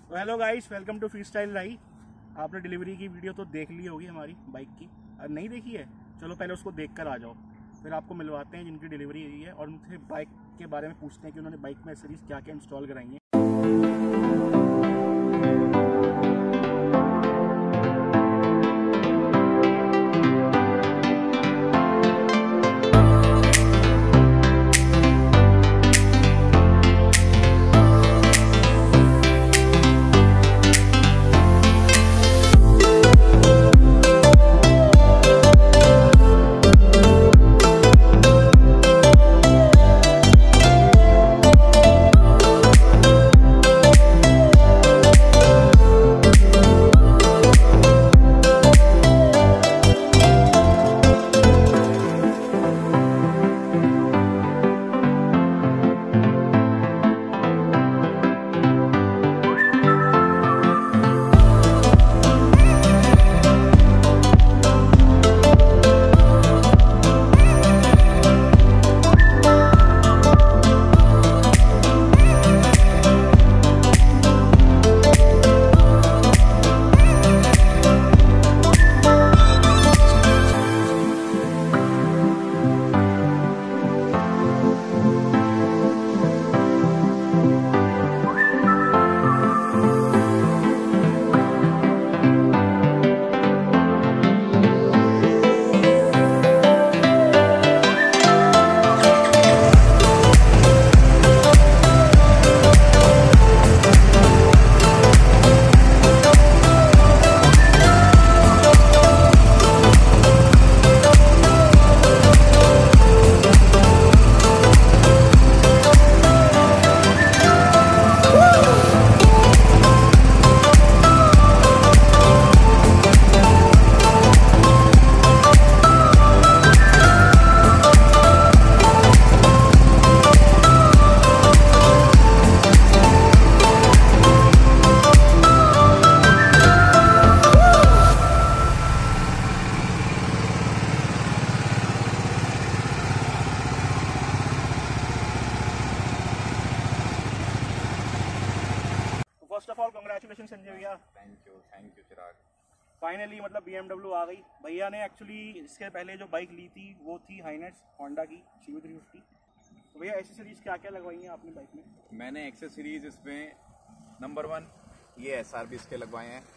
तो hello guys, welcome to freestyle राई। आपने डिलीवरी की वीडियो तो देख ली होगी हमारी बाइक की। अगर नहीं देखी है, चलो पहले उसको देख कर आ जाओ, फिर आपको मिलवाते हैं जिनकी डिलीवरी हुई है और उनसे बाइक के बारे में पूछते हैं कि उन्होंने बाइक में एसेसरीज क्या क्या इंस्टॉल कराई हैं। First of all congratulation Sanjay भैया। Thank you Chirag. फाइनली मतलब BMW आ गई। भैया ने एक्चुअली इसके पहले जो बाइक ली थी वो थी हाइनेस होंडा की CU350। तो भैया एसेसरीज क्या क्या लगवाई हैं आपने बाइक में? मैंने एक्सेसरीज इसमें नंबर 1 ये SRB इसके लगवाए हैं।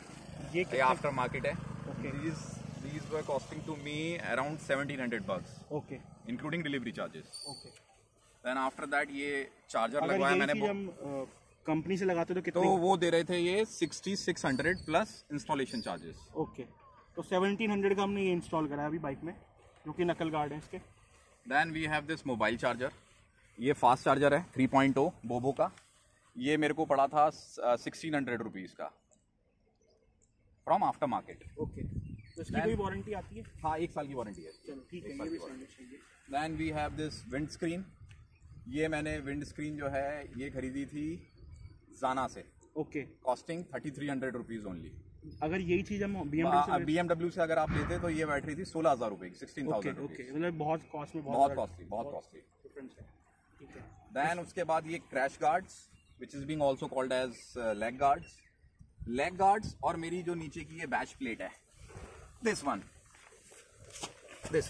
ये आफ्टर मार्केट है। Okay. These were costing to me around $1700 okay, including delivery charges. Okay. Then after that ये चार्जर अगर लगवाया यही मैंने। चीज़ हम कंपनी से लगाते तो कितने? तो वो दे रहे थे ये 6600 प्लस इंस्टॉलेशन चार्जेस। ओके, तो 1700 का हमने ये इंस्टॉल करा है अभी बाइक में, जो कि नकल गार्ड है इसके। Then we have this mobile charger. ये फास्ट चार्जर है 3.0 बोबो का। ये मेरे को पड़ा था 1600 रुपीज़ का फ्रॉम आफ्टर मार्केट। ओके, तो इसकी कोई वारंटी आती है? हाँ, 1 साल की वारंटी है। चलो ठीक है, ये भी चाहिए। Then we have this windscreen. ये मैंने विंड स्क्रीन जो है ये खरीदी थी जाना से। Okay, costing 3300 rupees only. अगर यही चीज़ हम BMW से अगर आप लेते तो ये बैठ रही थी 16,000 रुपये की, 16,000। ओके, मतलब बहुत कॉस्ट में बहुत कॉस्टली डिफरेंस है। ठीक है। देन उसके बाद ये crash guards which is being also called as leg guards. और मेरी जो नीचे की ये बैच प्लेट है, this one this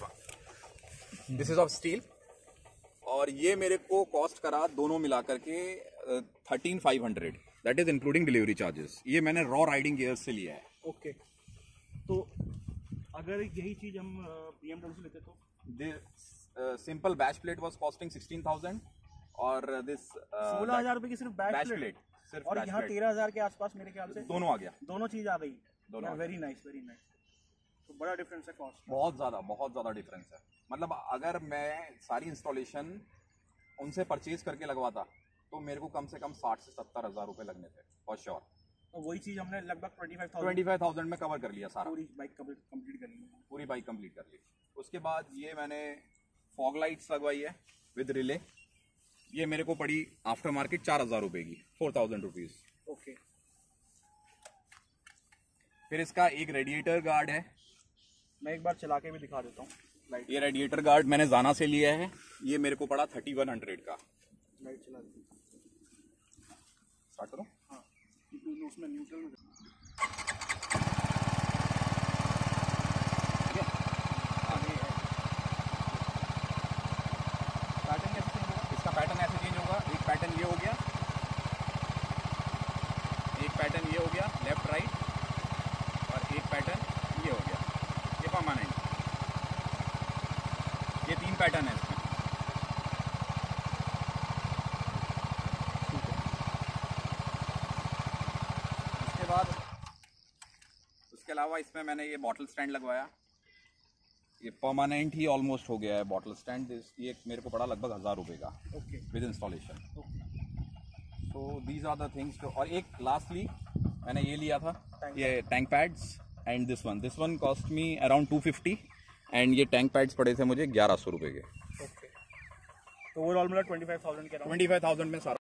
is of steel. और ये मेरे को कॉस्ट करा दोनों मिला करके 13,500, that is including delivery charges. ये मैंने रॉ राइडिंग गियर से लिया है। ओके, तो अगर यही चीज हम BMW से लेते तो simple bash plate was costing 16,000 और दिस 16,000 रुपए की सिर्फ बैच प्लेट सिर्फ। और यहाँ 13,000 के आसपास मेरे ख्याल से दोनों आ गया, दोनों चीज आ गई। दोनों। Very nice, very nice. तो बड़ा डिफरेंस है कॉस्ट, बहुत ज़्यादा डिफरेंस है। मतलब अगर मैं सारी इंस्टॉलेशन उनसे परचेज करके लगवाता तो मेरे को कम से कम 60 से 70 हज़ार रुपये लगने थे फॉर श्योर। तो वही चीज़ हमने लगभग 25,000 में कवर कर लिया सारा। पूरी बाइक कंप्लीट कर ली। पूरी बाइक कंप्लीट कर ली। उसके बाद ये मैंने फॉग लाइट्स लगवाई है विद रिले। ये मेरे को पड़ी आफ्टर मार्केट 4,000 रुपये की, 4,000 रुपीज़। ओके। फिर इसका एक रेडिएटर गार्ड है, मैं एक बार चला के भी दिखा देता हूँ। लाइट, ये रेडिएटर गार्ड मैंने जाना से लिया है। ये मेरे को पड़ा 3100 का। लाइट चला दी। स्टार्ट करो। हाँ, उसमें न्यूट्रल में। ठीक है, आगे है पैटर्न कैसे चेंज होगा? इसका पैटर्न ऐसे चेंज होगा। एक पैटर्न ये हो गया, एक पैटर्न ये हो गया लेफ्ट राइट, और एक पैटर्न ये हो गया, ये परमानेंट। ये 3 पैटर्न है इसमें। उसके बाद उसके अलावा इसमें मैंने ये बॉटल स्टैंड लगवाया। ये परमानेंट ही ऑलमोस्ट हो गया है बॉटल स्टैंड। ये मेरे को पड़ा लगभग 1000 रुपये का okay with installation. So these are the things. और एक लास्टली मैंने ये लिया था, ये tank pads, and this one cost me around 250, and ये टैंक पैड्स पड़े थे मुझे 1100 रुपये के। ओके, तो ओवरऑल मतलब 25,000 के अराउंड। 25,000 में सारा